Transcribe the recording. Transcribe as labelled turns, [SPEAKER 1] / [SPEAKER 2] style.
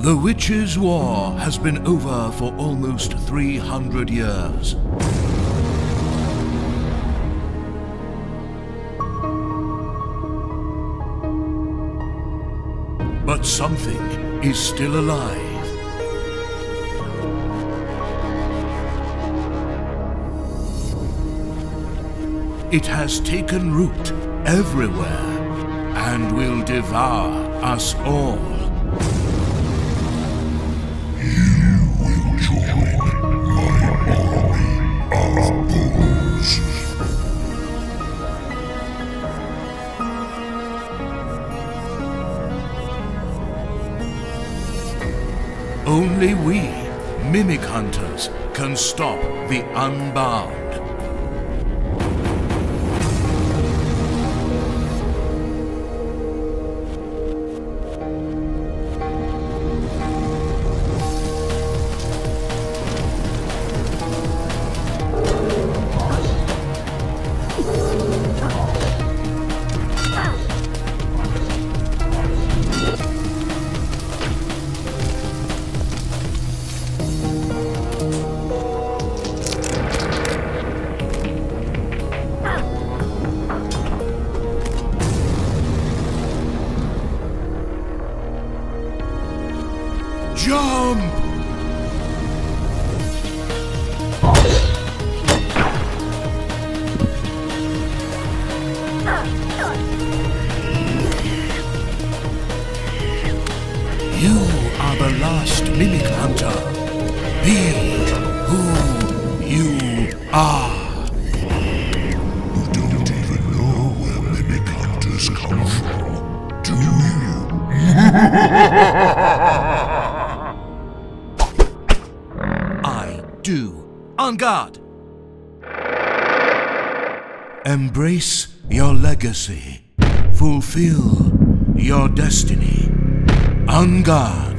[SPEAKER 1] The Witches' War has been over for almost 300 years. But something is still alive. It has taken root everywhere and will devour us all.
[SPEAKER 2] You will join my army of bulls.
[SPEAKER 1] Only we, Mimic Hunters, can stop the Unbound. Jump! You are the last Mimic Hunter. Be who you are.
[SPEAKER 2] You don't even know where Mimic Hunters come from, do you?
[SPEAKER 1] I do. On guard! Embrace your legacy. Fulfill your destiny. On guard!